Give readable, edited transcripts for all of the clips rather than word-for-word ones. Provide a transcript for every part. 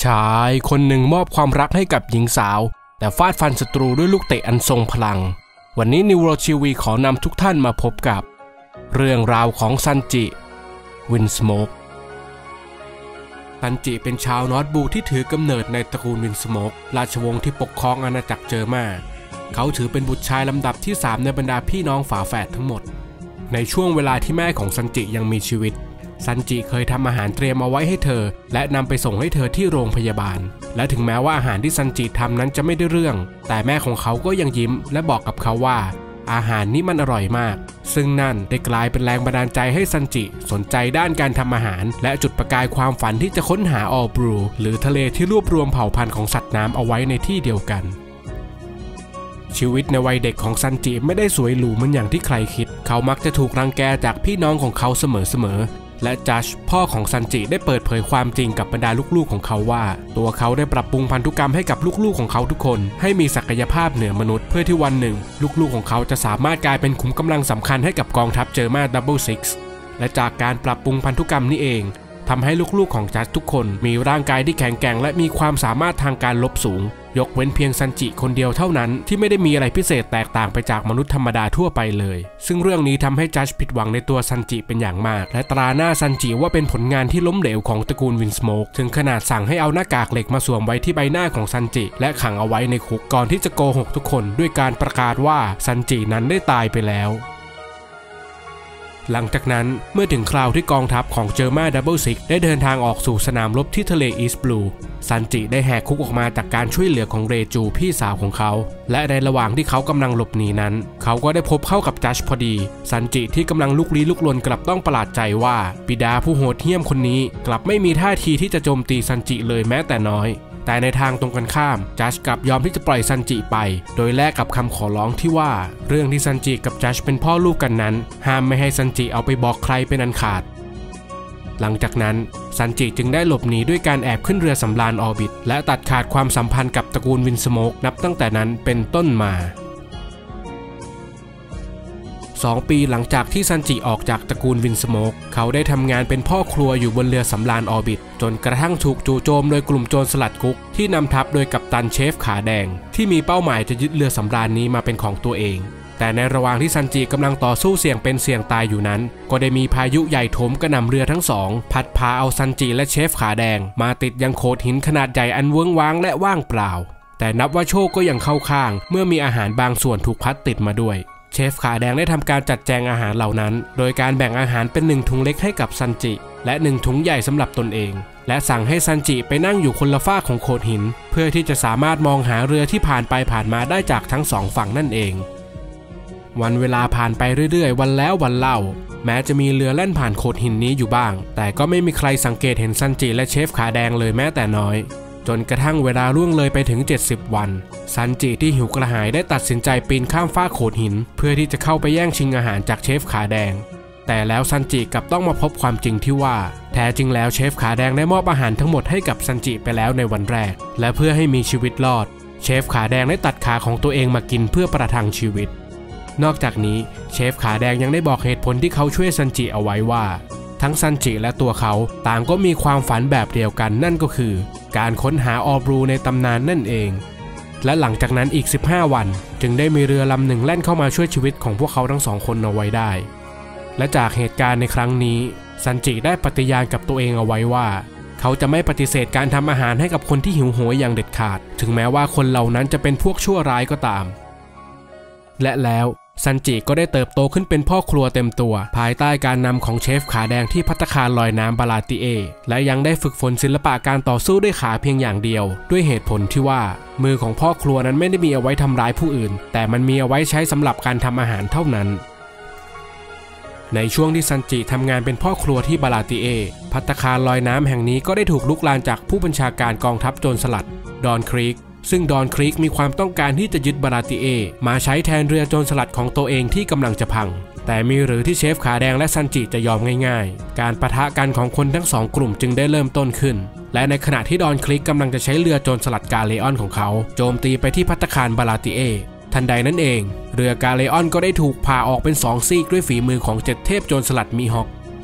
ายคนหนึ่งมอบความรักให้กับหญิงสาวแต่ฟาดฟันศัตรูด้วยลูกเตะอันทรงพลังวันนี้นิวโรทีวีขอนำทุกท่านมาพบกับเรื่องราวของซันจิวินสโมกซันจิเป็นชาวนอร์ทบูที่ถือกำเนิดในตระกูลวินสโมกราชวงศ์ที่ปกครองอาณาจักรเจอร์มาเขาถือเป็นบุตรชายลำดับที่3ในบรรดาพี่น้องฝาแฝดทั้งหมดในช่วงเวลาที่แม่ของซันจิยังมีชีวิตซันจิเคยทำอาหารเตรียมเอาไว้ให้เธอและนำไปส่งให้เธอที่โรงพยาบาลและถึงแม้ว่าอาหารที่ซันจิทำนั้นจะไม่ได้เรื่องแต่แม่ของเขาก็ยังยิ้มและบอกกับเขาว่าอาหารนี้มันอร่อยมากซึ่งนั่นได้กลายเป็นแรงบันดาลใจให้ซันจิสนใจด้านการทำอาหารและจุดประกายความฝันที่จะค้นหาออลบรูหรือทะเลที่รวบรวมเผ่าพันธุ์ของสัตว์น้ำเอาไว้ในที่เดียวกันชีวิตในวัยเด็กของซันจิไม่ได้สวยหรูเหมือนอย่างที่ใครคิดเขามักจะถูกรังแกจากพี่น้องของเขาเสมอและจัชพ่อของซันจิได้เปิดเผยความจริงกับบรรดาลูกๆของเขาว่าตัวเขาได้ปรับปรุงพันธุกรรมให้กับลูกๆของเขาทุกคนให้มีศักยภาพเหนือมนุษย์เพื่อที่วันหนึ่งลูกๆของเขาจะสามารถกลายเป็นขุมกำลังสำคัญให้กับกองทัพเจอร์มาดับเบิลซิกซ์และจากการปรับปรุงพันธุกรรมนี้เองทำให้ลูกๆของจัชทุกคนมีร่างกายที่แข็งแกร่งและมีความสามารถทางการรบสูงยกเว้นเพียงซันจิคนเดียวเท่านั้นที่ไม่ได้มีอะไรพิเศษแตกต่างไปจากมนุษย์ธรรมดาทั่วไปเลยซึ่งเรื่องนี้ทำให้จัชผิดหวังในตัวซันจิเป็นอย่างมากและตราหน้าซันจิว่าเป็นผลงานที่ล้มเหลวของตระกูลวินสโมกถึงขนาดสั่งให้เอาหน้ากากเหล็กมาสวมไว้ที่ใบหน้าของซันจิและขังเอาไว้ในคุกก่อนที่จะโกหกทุกคนด้วยการประกาศว่าซันจินั้นได้ตายไปแล้วหลังจากนั้นเมื่อถึงคราวที่กองทัพของเจอร์มาดับเบิลซิกได้เดินทางออกสู่สนามรบที่ทะเลอีสต์บลูซันจิได้แหกคุกออกมาจากการช่วยเหลือของเรจูพี่สาวของเขาและในระหว่างที่เขากำลังหลบหนีนั้นเขาก็ได้พบเข้ากับจัชพอดีซันจิที่กำลังลุกลี้ลุกลนกลับต้องประหลาดใจว่าบิดาผู้โหดเหี้ยมคนนี้กลับไม่มีท่าทีที่จะโจมตีซันจิเลยแม้แต่น้อยแต่ในทางตรงกันข้ามจัชกลับยอมที่จะปล่อยซันจิไปโดยแลกกับคำขอร้องที่ว่าเรื่องที่ซันจิกับจัชเป็นพ่อลูกกันนั้นห้ามไม่ให้ซันจิเอาไปบอกใครเป็นอันขาดหลังจากนั้นซันจิจึงได้หลบหนีด้วยการแอบขึ้นเรือสำราญออร์บิทและตัดขาดความสัมพันธ์กับตระกูลวินสโมกนับตั้งแต่นั้นเป็นต้นมา2 ปีหลังจากที่ซันจิออกจากตระกูลวินสโมกเขาได้ทำงานเป็นพ่อครัวอยู่บนเรือสำราญออร์บิทจนกระทั่งถูกจู่โจมโดยกลุ่มโจรสลัดคุกที่นำทัพโดยกัปตันเชฟขาแดงที่มีเป้าหมายจะยึดเรือสำราญนี้มาเป็นของตัวเองแต่ในระหว่างที่ซันจิกำลังต่อสู้เสี่ยงเป็นเสี่ยงตายอยู่นั้นก็ได้มีพายุใหญ่โถมกระหน่ำเรือทั้งสองพัดพาเอาซันจิและเชฟขาแดงมาติดยังโขดหินขนาดใหญ่อันเวิ้งว้างและว่างเปล่าแต่นับว่าโชคก็ยังเข้าข้างเมื่อมีอาหารบางส่วนถูกพัดติดมาด้วยเชฟขาแดงได้ทำการจัดแจงอาหารเหล่านั้นโดยการแบ่งอาหารเป็น1 ถุงเล็กให้กับซันจิและ1 ถุงใหญ่สำหรับตนเองและสั่งให้ซันจิไปนั่งอยู่คนละฝ้าของโขดหินเพื่อที่จะสามารถมองหาเรือที่ผ่านไปผ่านมาได้จากทั้ง2 ฝั่งนั่นเองวันเวลาผ่านไปเรื่อยๆวันแล้ววันเล่าแม้จะมีเรือแล่นผ่านโขดหินนี้อยู่บ้างแต่ก็ไม่มีใครสังเกตเห็นซันจิและเชฟขาแดงเลยแม้แต่น้อยจนกระทั่งเวลาล่วงเลยไปถึง70 วันซันจิที่หิวกระหายได้ตัดสินใจปีนข้ามฝ้าโขดหินเพื่อที่จะเข้าไปแย่งชิงอาหารจากเชฟขาแดงแต่แล้วซันจิกลับต้องมาพบความจริงที่ว่าแท้จริงแล้วเชฟขาแดงได้มอบอาหารทั้งหมดให้กับซันจิไปแล้วในวันแรกและเพื่อให้มีชีวิตรอดเชฟขาแดงได้ตัดขาของตัวเองมากินเพื่อประทังชีวิตนอกจากนี้เชฟขาแดงยังได้บอกเหตุผลที่เขาช่วยซันจิเอาไว้ว่าทั้งซันจิและตัวเขาต่างก็มีความฝันแบบเดียวกันนั่นก็คือการค้นหาออลบรูในตำนานนั่นเองและหลังจากนั้นอีก15 วันจึงได้มีเรือลำหนึ่งแล่นเข้ามาช่วยชีวิตของพวกเขาทั้ง2 คนเอาไว้ได้และจากเหตุการณ์ในครั้งนี้ซันจิได้ปฏิญาณกับตัวเองเอาไว้ว่าเขาจะไม่ปฏิเสธการทำอาหารให้กับคนที่หิวโหยอย่างเด็ดขาดถึงแม้ว่าคนเหล่านั้นจะเป็นพวกชั่วร้ายก็ตามและแล้วซันจิก็ได้เติบโตขึ้นเป็นพ่อครัวเต็มตัวภายใต้การนำของเชฟขาแดงที่ภัตตาคารลอยน้ำบาลาติเอและยังได้ฝึกฝนศิลปะการต่อสู้ด้วยขาเพียงอย่างเดียวด้วยเหตุผลที่ว่ามือของพ่อครัวนั้นไม่ได้มีเอาไว้ทำร้ายผู้อื่นแต่มันมีเอาไว้ใช้สำหรับการทำอาหารเท่านั้นในช่วงที่ซันจิทำงานเป็นพ่อครัวที่บาลาติเอภัตตาคารลอยน้ำแห่งนี้ก็ได้ถูกลุกลามจากผู้บัญชาการกองทัพโจรสลัดดอนครีกซึ่งดอนครีกมีความต้องการที่จะยึดบาลาติเอมาใช้แทนเรือโจรสลัดของตัวเองที่กำลังจะพังแต่มีหรือที่เชฟขาแดงและซันจิจะยอมง่ายๆการปะทะกันของคนทั้ง2 กลุ่มจึงได้เริ่มต้นขึ้นและในขณะที่ดอนครีกกำลังจะใช้เรือโจรสลัดกาเลออนของเขาโจมตีไปที่ภัตตาคารบาลาติเอทันใดนั้นเองเรือกาเลออนก็ได้ถูกผ่าออกเป็น2 ซีกด้วยฝีมือของ7 เทพโจรสลัดมีฮอก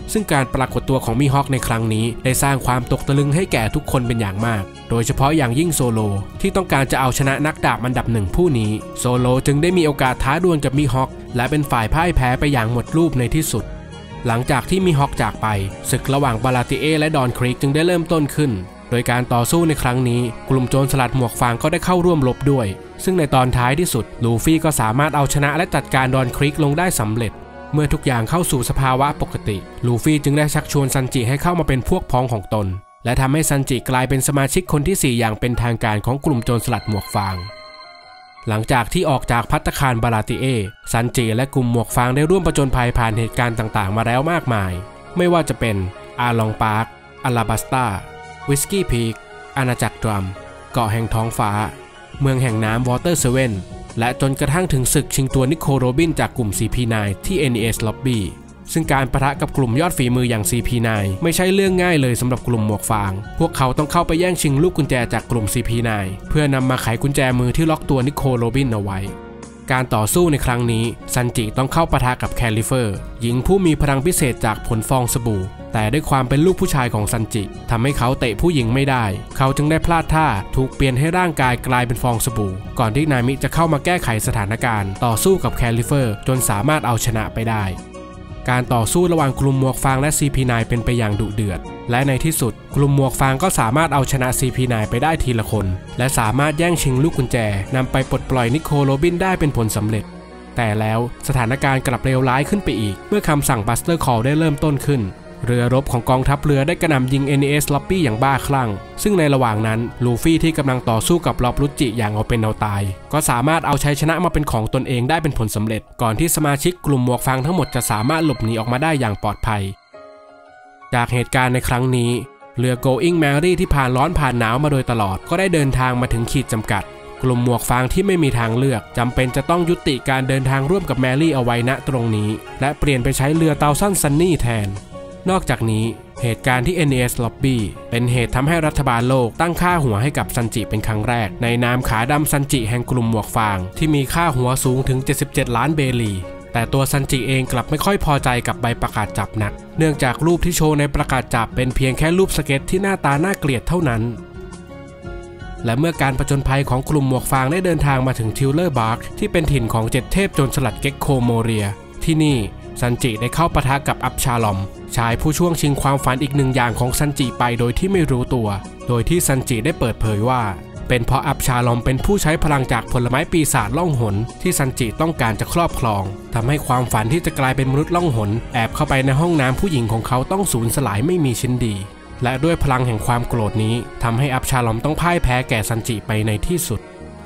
ซึ่งการปรากฏตัวของมีฮอคในครั้งนี้ได้สร้างความตกตะลึงให้แก่ทุกคนเป็นอย่างมากโดยเฉพาะอย่างยิ่งโซโลที่ต้องการจะเอาชนะนักดาบอันดับหนึ่งผู้นี้โซโลจึงได้มีโอกาสท้าดวลกับมีฮอคและเป็นฝ่ายพ่ายแพ้ไปอย่างหมดรูปในที่สุดหลังจากที่มีฮอคจากไปศึกระหว่างบาลาติเอและดอนครีกจึงได้เริ่มต้นขึ้นโดยการต่อสู้ในครั้งนี้กลุ่มโจรสลัดหมวกฟางก็ได้เข้าร่วมรบด้วยซึ่งในตอนท้ายที่สุดลูฟี่ก็สามารถเอาชนะและจัดการดอนครีกลงได้สำเร็จเมื่อทุกอย่างเข้าสู่สภาวะปกติลูฟี่จึงได้ชักชวนซันจิให้เข้ามาเป็นพวกพ้องของตนและทำให้ซันจิกลายเป็นสมาชิกคนที่4อย่างเป็นทางการของกลุ่มโจรสลัดหมวกฟางหลังจากที่ออกจากภัตตาคารบาลาติเอซันจิและกลุ่มหมวกฟางได้ร่วมผจญภัยผ่านเหตุการณ์ต่างๆมาแล้วมากมายไม่ว่าจะเป็นอาลองปาร์คอาลาบัสตาวิสกี้พีคอาณาจักรดรัมเกาะแห่งท้องฟ้าเมืองแห่งน้ำวอเตอร์เซเว่นและจนกระทั่งถึงศึกชิงตัวนิโคโรบินจากกลุ่ม CP9 ที่ NES Lobby ซึ่งการปะทะกับกลุ่มยอดฝีมืออย่าง CP9 ไม่ใช่เรื่องง่ายเลยสำหรับกลุ่มหมวกฟางพวกเขาต้องเข้าไปแย่งชิงลูกกุญแจจากกลุ่ม CP9 เพื่อนำมาไขกุญแจมือที่ล็อกตัวนิโคโรบินเอาไว้การต่อสู้ในครั้งนี้ซันจิต้องเข้าปะทะกับแคลิเฟอร์หญิงผู้มีพลังพิเศษจากผลฟองสบู่แต่ด้วยความเป็นลูกผู้ชายของซันจิทำให้เขาเตะผู้หญิงไม่ได้เขาจึงได้พลาดท่าถูกเปลี่ยนให้ร่างกายกลายเป็นฟองสบู่ก่อนที่นามิจะเข้ามาแก้ไขสถานการณ์ต่อสู้กับแคลิเฟอร์จนสามารถเอาชนะไปได้การต่อสู้ระหว่างกลุ่มหมวกฟางและ CP9 เป็นไปอย่างดุเดือดและในที่สุดกลุ่มหมวกฟางก็สามารถเอาชนะ CP9 ไปได้ทีละคนและสามารถแย่งชิงลูกกุญแจนำไปปลดปล่อยนิโคโรบินได้เป็นผลสำเร็จแต่แล้วสถานการณ์กลับเลวร้ายขึ้นไปอีกเมื่อคำสั่งบัสเตอร์คอลได้เริ่มต้นขึ้นเรือรบของกองทัพเรือได้กระหน่ำยิง NES Lobby อย่างบ้าคลั่งซึ่งในระหว่างนั้นลูฟี่ที่กำลังต่อสู้กับล็อบรุจิอย่างเอาเป็นเอาตายก็สามารถเอาชัยชนะมาเป็นของตนเองได้เป็นผลสำเร็จก่อนที่สมาชิกกลุ่มหมวกฟางทั้งหมดจะสามารถหลบหนีออกมาได้อย่างปลอดภัยจากเหตุการณ์ในครั้งนี้เรือ Going Merry ที่ผ่านร้อนผ่านหนาวมาโดยตลอดก็ได้เดินทางมาถึงขีดจำกัดกลุ่มหมวกฟางที่ไม่มีทางเลือกจำเป็นจะต้องยุติการเดินทางร่วมกับแมรี่เอาไว้ณตรงนี้และเปลี่ยนไปใช้เรือเตาซันซันนี่แทนนอกจากนี้เหตุการณ์ที่ NES Lobby เป็นเหตุทำให้รัฐบาลโลกตั้งค่าหัวให้กับซันจิเป็นครั้งแรกในนามขาดำซันจิแห่งกลุ่มหมวกฟางที่มีค่าหัวสูงถึง77ล้านเบลีแต่ตัวซันจิเองกลับไม่ค่อยพอใจกับใบประกาศจับนักเนื่องจากรูปที่โชว์ในประกาศจับเป็นเพียงแค่รูปสเก็ตที่หน้าตาน่าเกลียดเท่านั้นและเมื่อการผจญภัยของกลุ่มหมวกฟางได้เดินทางมาถึงทิวเลอร์บาร์กที่เป็นถิ่นของ7เทพโจรสลัดเก็กโคโมเรียที่นี่ซันจิได้เข้าปะทะกับอับชาลอมชายผู้ช่วงชิงความฝันอีกหนึ่งอย่างของซันจิไปโดยที่ไม่รู้ตัวโดยที่ซันจิได้เปิดเผยว่าเป็นเพราะอับชาลอมเป็นผู้ใช้พลังจากผลไม้ปีศาจล่องหนที่ซันจิต้องการจะครอบครองทำให้ความฝันที่จะกลายเป็นมนุษย์ล่องหนแอบเข้าไปในห้องน้ำผู้หญิงของเขาต้องสูญสลายไม่มีชิ้นดีและด้วยพลังแห่งความโกรธนี้ทำให้อับชาลอมต้องพ่ายแพ้แก่ซันจิไปในที่สุด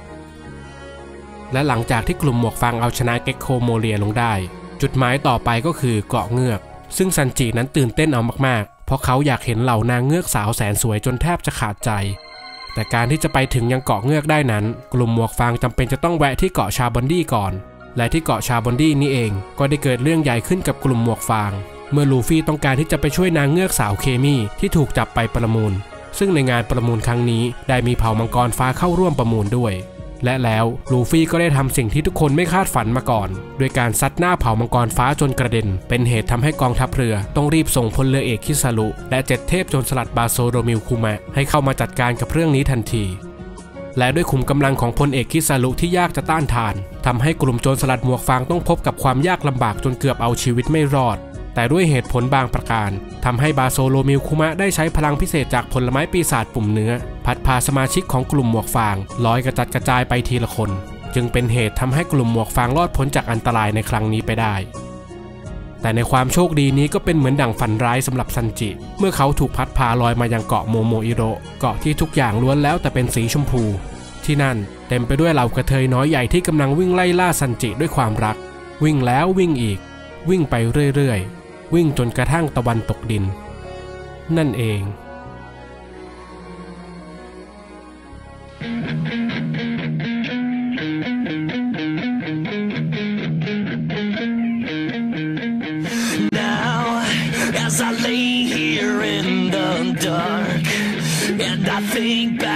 และหลังจากที่กลุ่มหมวกฟางเอาชนะเก็กโคโมเรียลงได้จุดหมายต่อไปก็คือเกาะเงือกซึ่งซันจินั้นตื่นเต้นเอามากๆเพราะเขาอยากเห็นเหล่านางเงือกสาวแสนสวยจนแทบจะขาดใจแต่การที่จะไปถึงยังเกาะเงือกได้นั้นกลุ่มหมวกฟางจำเป็นจะต้องแวะที่เกาะชาบอนดี้ก่อนและที่เกาะชาบอนดี้นี้เองก็ได้เกิดเรื่องใหญ่ขึ้นกับกลุ่มหมวกฟางเมื่อลูฟี่ต้องการที่จะไปช่วยนางเงือกสาวเคมี่ที่ถูกจับไปประมูลซึ่งในงานประมูลครั้งนี้ได้มีเผ่ามังกรฟ้าเข้าร่วมประมูลด้วยและแล้วลูฟี่ก็ได้ทำสิ่งที่ทุกคนไม่คาดฝันมาก่อนโดยการซัดหน้าเผ่ามังกรฟ้าจนกระเด็นเป็นเหตุทำให้กองทัพเรือต้องรีบส่งพลเรือเอกคิซารุและ7เทพโจรสลัดบาโซโรมิลคุมะให้เข้ามาจัดการกับเรื่องนี้ทันทีและด้วยขุมกำลังของพลเอกคิซารุที่ยากจะต้านทานทำให้กลุ่มโจรสลัดหมวกฟางต้องพบกับความยากลำบากจนเกือบเอาชีวิตไม่รอดแต่ด้วยเหตุผลบางประการทำให้บาโซโรมิลคุมะได้ใช้พลังพิเศษจากผลไม้ปีศาจปุ่มเนื้อพัดพาสมาชิกของกลุ่มหมวกฟางลอยกระจัดกระจายไปทีละคนจึงเป็นเหตุทำให้กลุ่มหมวกฟางรอดพ้นจากอันตรายในครั้งนี้ไปได้แต่ในความโชคดีนี้ก็เป็นเหมือนดั่งฝันร้ายสำหรับซันจิเมื่อเขาถูกพัดพาลอยมายังเกาะโมโมอิโระเกาะที่ทุกอย่างล้วนแล้วแต่เป็นสีชมพูที่นั่นเต็มไปด้วยเหล่ากระเทยน้อยใหญ่ที่กำลังวิ่งไล่ล่าซันจิด้วยความรักวิ่งแล้ววิ่งอีกวิ่งไปเรื่อยๆวิ่งจนกระทั่งตะวันตกดินนั่นเอง as I lay here in the dark, and I think